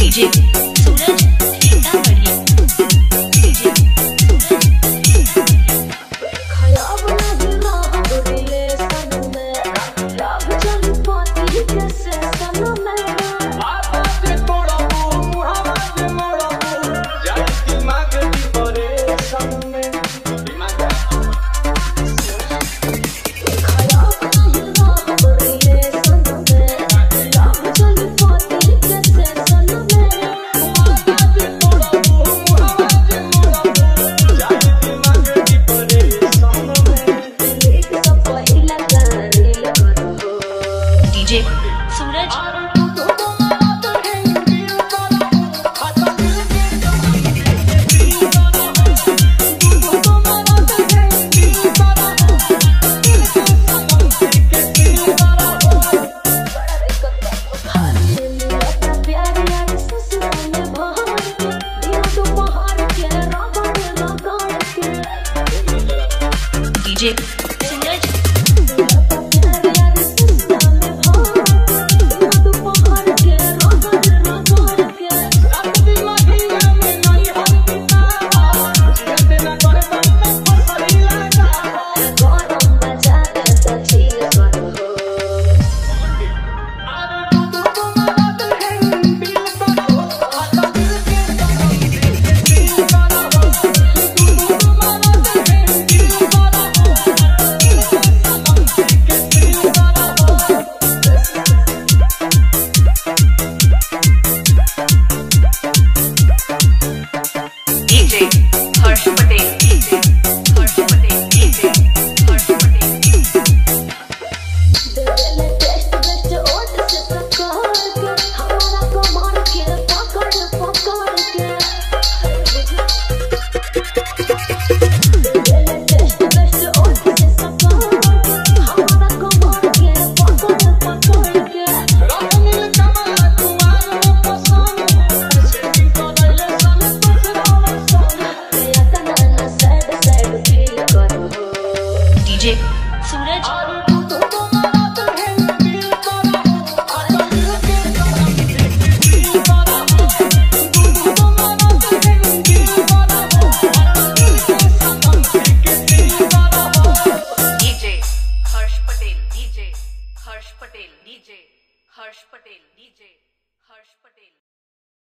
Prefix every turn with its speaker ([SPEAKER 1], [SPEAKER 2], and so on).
[SPEAKER 1] DJ सूरज Sitamarhi DJ
[SPEAKER 2] खराब नहीं रात दिले सन में लाभ चल पाती कैसे सन में
[SPEAKER 3] आवाज तोड़ा आवाज मोड़ा जाई दिमाग दी परे सन में दिमाग
[SPEAKER 2] खराब नहीं रात दिले सन में लाभ चल पाती कैसे सन में
[SPEAKER 3] आवाज तोड़ा आवाज मोड़ा जाई दिमाग दी परे सन में
[SPEAKER 2] एक सब पहिला करेल करो
[SPEAKER 1] डीजे सूरज डीजे